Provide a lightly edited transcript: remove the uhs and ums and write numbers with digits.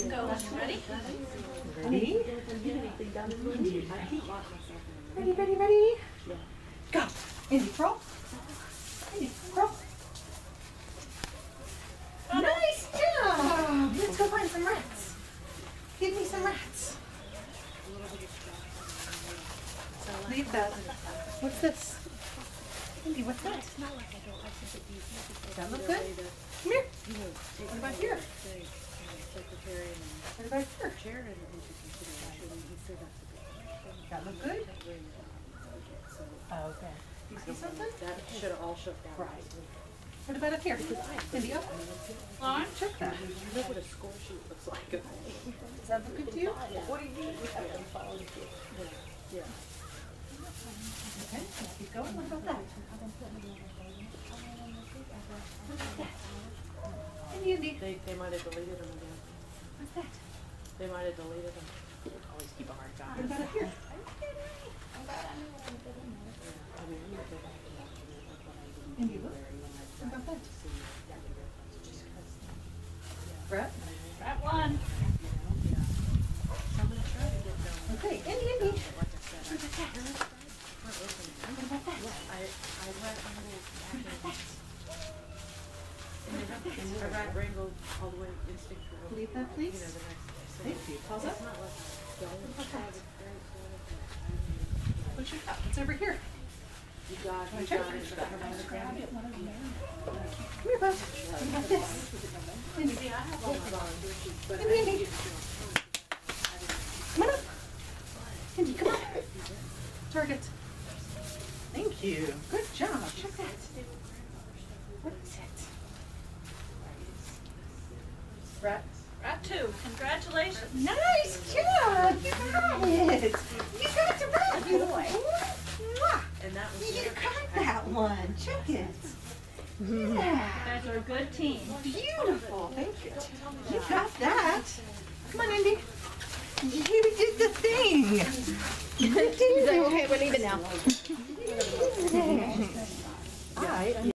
go. Ready? Ready? Ready? Go! Indi, crawl. Indi, crawl. Nice job! Let's go find some rats. Give me some rats. Leave that. What's this? Indi, what's that? That look good? Come here. What about here? What about here? That look good? Oh, okay. You see something? That should have all shook down. Right. What about up here? Indi, up. Lauren? Check that. You know what a score sheet looks like. Does that look good to you? What do you mean? Yeah. Okay, keep going. What about that? Indi. They might have deleted them again. What's that? They might have deleted them. Always keep a hard What copy. about up here? Indi, look. What about that? Brett? That one. I'm going to try to get them. Okay, Indi. Like I said, What about that? What about that? I read Rainbow all the way instinctually. Leave that, please. You know, the next day. Thank you. Pause up. It's not like don't. What you got? What's over here? You got it. Come here, bud. What about this? Indi. See, I have all my volunteer but Indi. Come on up. Indi, come on. Target. Thank you. Good job. Check that. What is it? Rat. Rat 2. Congratulations. Nice job. You got it. You got the rat, boy. Mwah. and that was You got that one. Check it. Yeah. You guys are a good team. Beautiful. Thank you. You got that. Come on, Indi. You did the thing. You did it. Okay, we're leaving now. All right.